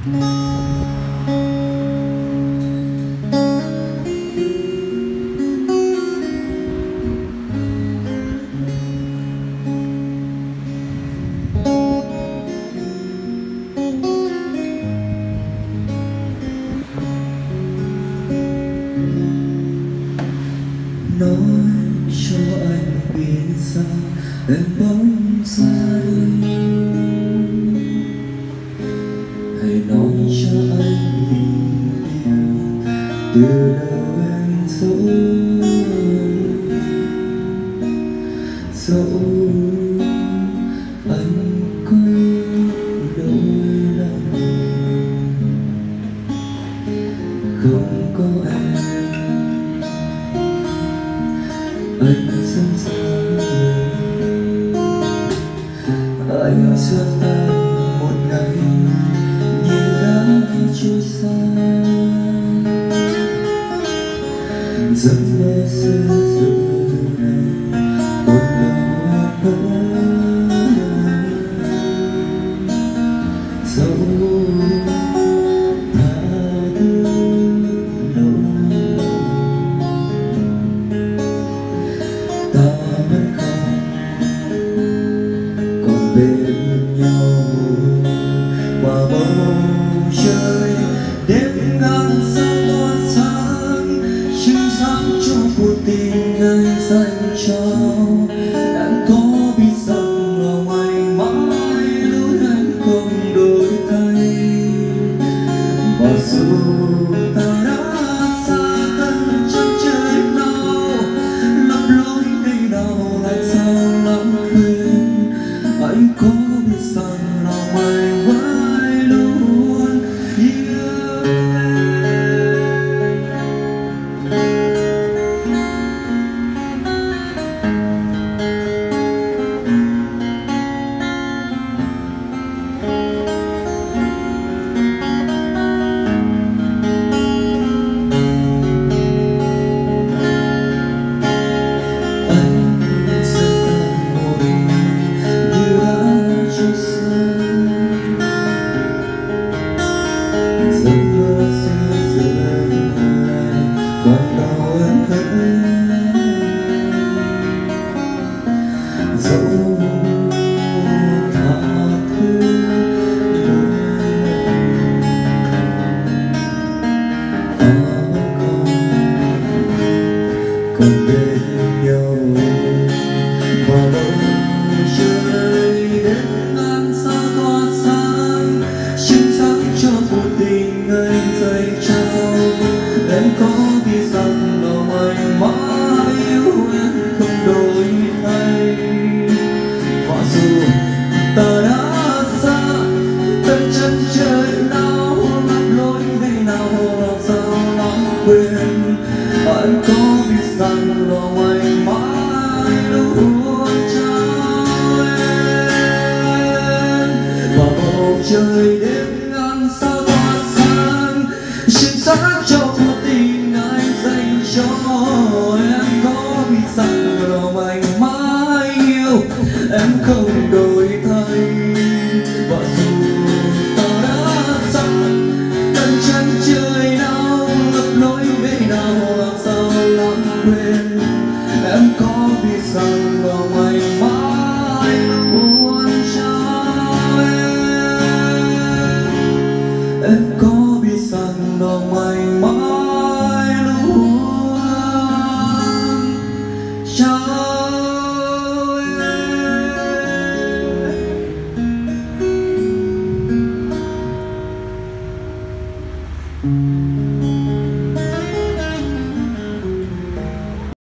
Nói cho anh biết sao em bỗng ra đi, hãy nói cho anh tình yêu từ đâu em dẫu anh có đôi lần không có em, anh sẵn sàng anh xưa tan một ngày như đã trôi xa, giấc mơ xưa giờ này một lòng hơn dẫu tha thứ lâu ta vẫn còn bên nhau mà bầu trời đêm ngàn sao tỏa sáng chiếu sáng cho cuộc tình anh dành cho em. Có biết rằng lòng anh mãi luôn anh không đổi thay, và dù ta đã xa tận chân trời nào lấp lối đây nào lại sao lãng quên. Anh có biết rằng lòng anh mãi luôn yêu em. Anh sẽ tan một ngày như đã trôi xa, giấc mơ xưa giờ này còn đau em hết dẫu tha thứ đôi ta vẫn còn bên nhau và bầu trời đêm ngàn sao tỏa sáng chiếu sáng cho cuộc tình anh dành trao. Em có biết rằng lòng anh mãi yêu em không đổi thay, và dù ta đã xa tận chân trời nào lặn lối đây nào làm sao lãng quên. Anh có biết rằng lòng anh mãi luôn trao em, và bầu trời đêm ngàn sao tỏa sáng chiếu sáng cho cuộc tình anh dành cho em. Có biết rằng lòng anh mãi yêu em không đổi thay, và dù ta đã xa tận chân trời nào ngập lối đây nào làm sao lãng quên. Em có biết rằng lòng anh mãi luôn trao em có biết rằng lòng anh mãi luôn trao em.